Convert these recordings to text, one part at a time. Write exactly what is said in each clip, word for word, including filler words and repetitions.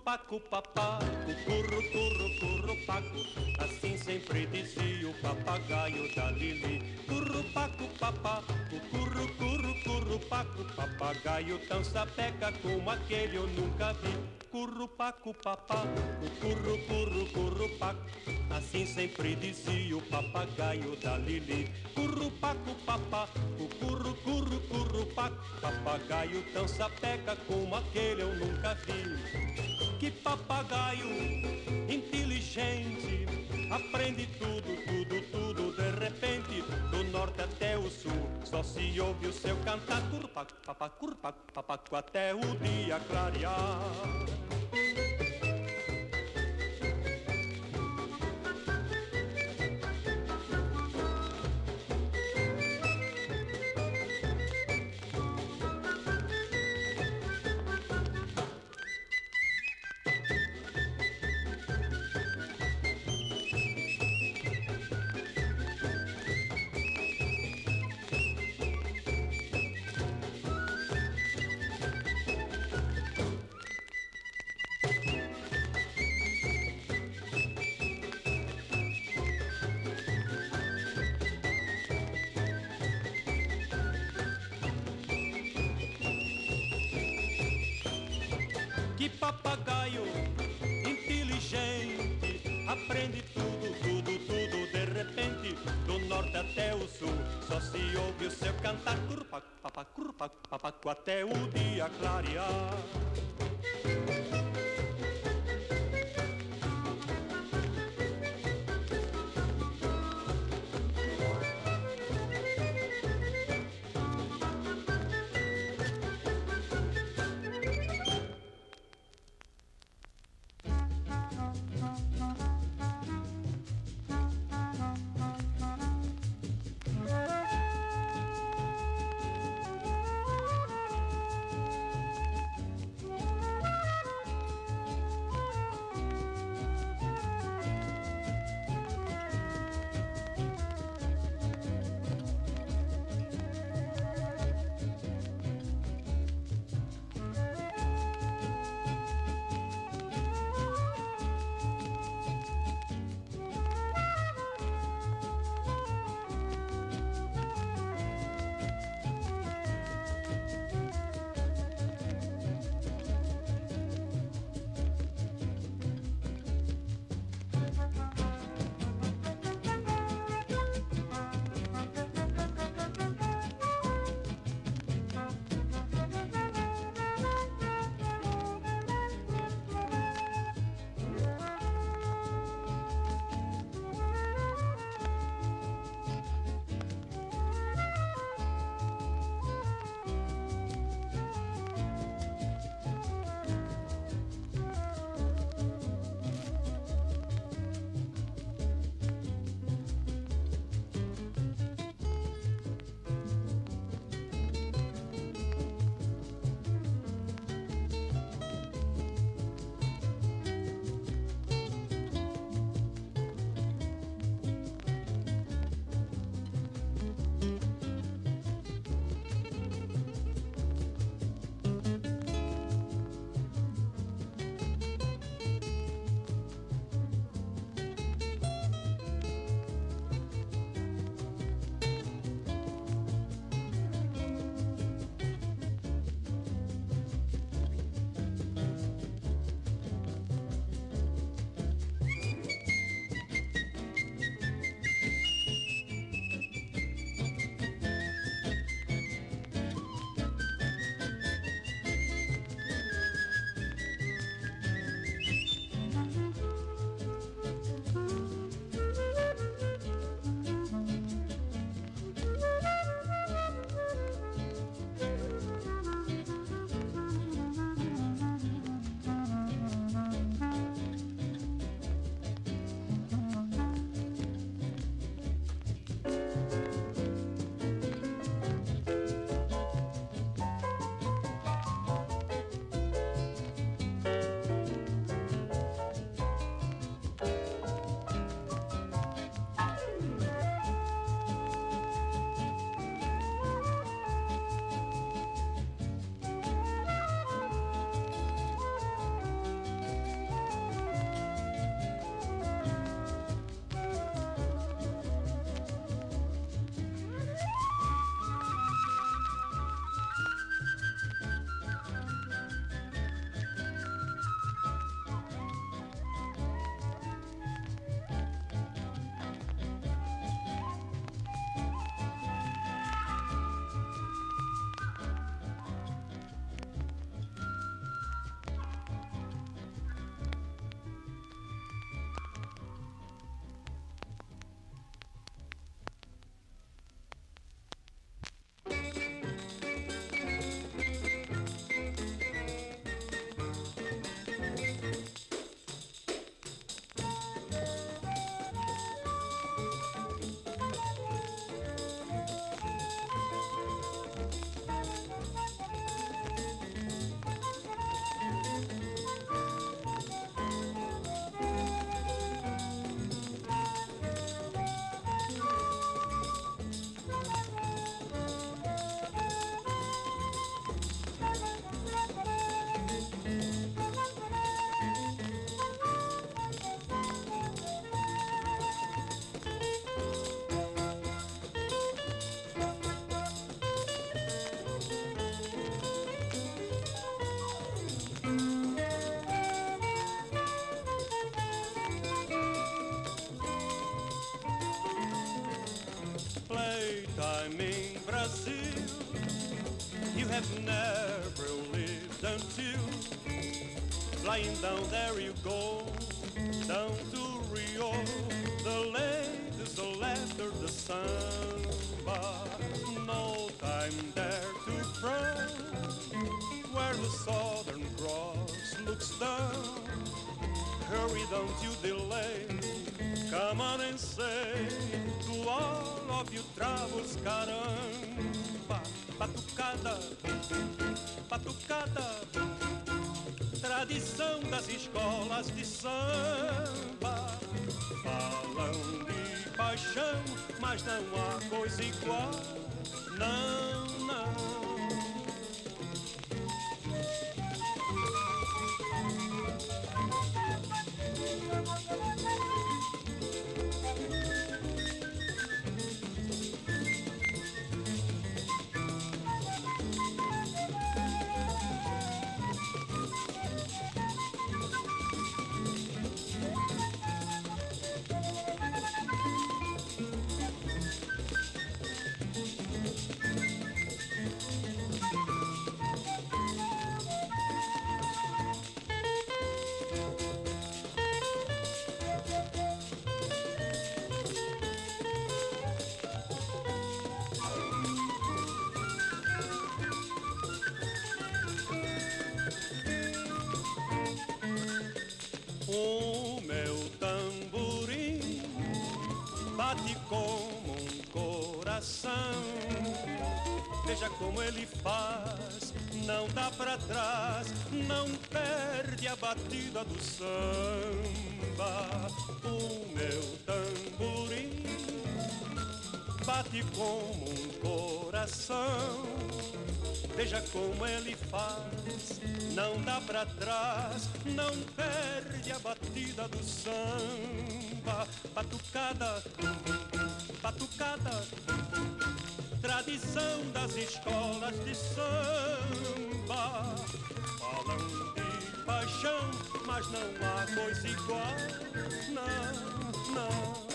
Currupaco, papá, curru, curru, currupaco, assim sempre dizia o papagaio da Lili. Currupaco, papá, curru, curru, currupaco, papagaio tão sapeca como aquele eu nunca vi. Currupaco, papá, curru, curru, currupaco, assim sempre dizia o papagaio da Lili. Currupaco, papá, curru, curru, currupaco, papagaio tão sapeca como aquele eu nunca vi. Que papagaio inteligente, aprende tudo, tudo, tudo de repente, do norte até o sul, só se ouve o seu cantar. Currupaco, papá, currupaco, papaco, até o dia clarear. Que papagaio inteligente, aprende tudo, tudo, tudo de repente, do norte até o sul, só se ouve o seu cantar. Currupaco, papá, currupaco, papaco, até o dia clarear. never lived until flying down there you go, down to Rio, the ladies, the laughter, the samba. No time there to frown, where the Southern Cross looks down. Hurry, don't you delay, come on and say to all of you travels, caramba. Batucada, batucada, tradição das escolas de samba. Falam de paixão, mas não há coisa igual, não, não. O meu tamborim bate como um coração. Veja como ele faz, não dá pra trás, não perde a batida do samba. O meu tamborim bate como um coração. Veja como ele faz, não dá pra trás, não perde a batida do samba. Batucada, batucada, tradição das escolas de samba. Falam de paixão, mas não há coisa igual, não, não.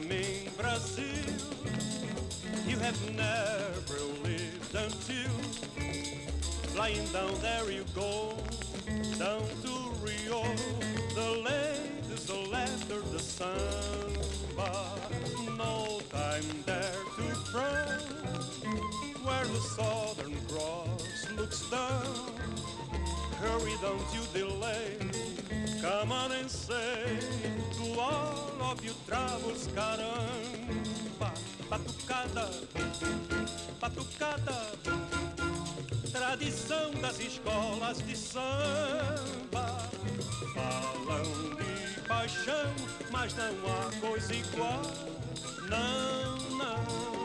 am in Brazil. You have never lived until flying down there you go, down to Rio. The ladies, the laughter, the samba. No time there to frown, where the Southern Cross looks down. Hurry, don't you delay. Come on and say to all of you travels, caramba. Batucada, batucada, tradição das escolas de samba. Falam de paixão, mas não há coisa igual. Não, não.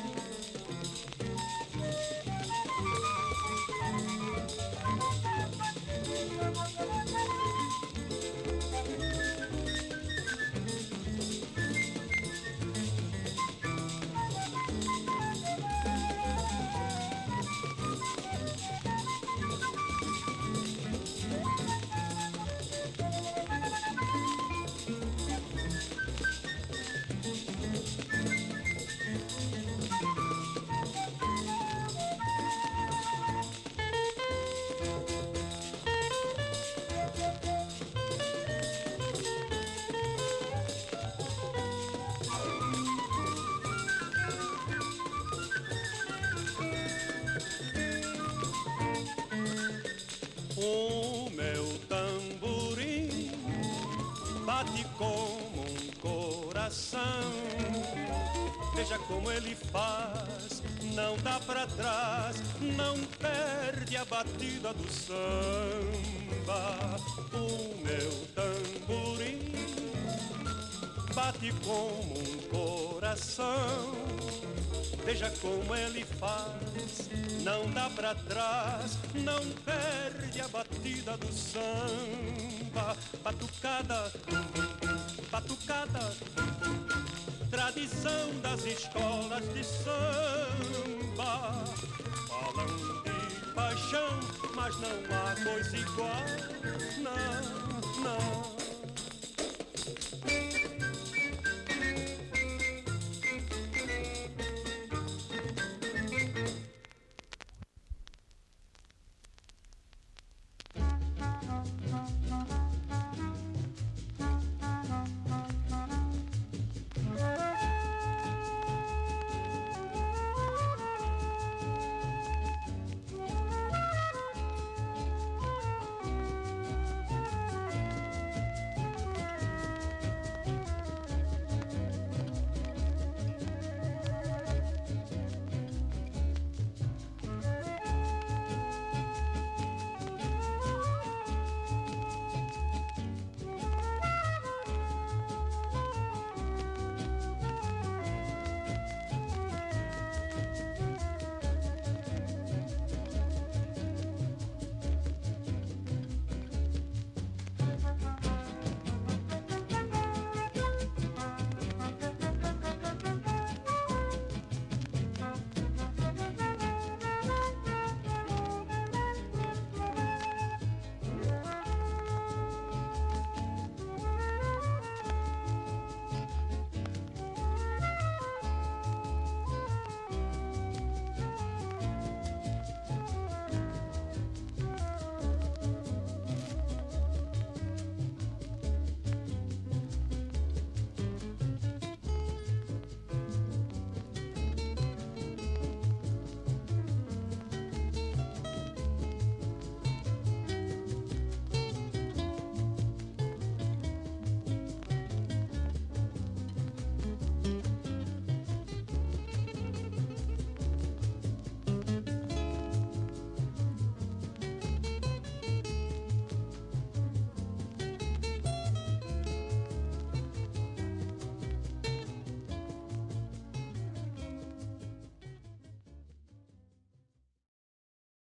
O meu tamborim bate como um coração. Veja como ele faz, não dá pra trás, não perde a batida do samba. O meu tamborim bate como um coração. Veja como ele faz, não dá pra trás, não perde a batida do samba. Batucada, batucada, tradição das escolas de samba. Falam de paixão, mas não há coisa igual, não, não.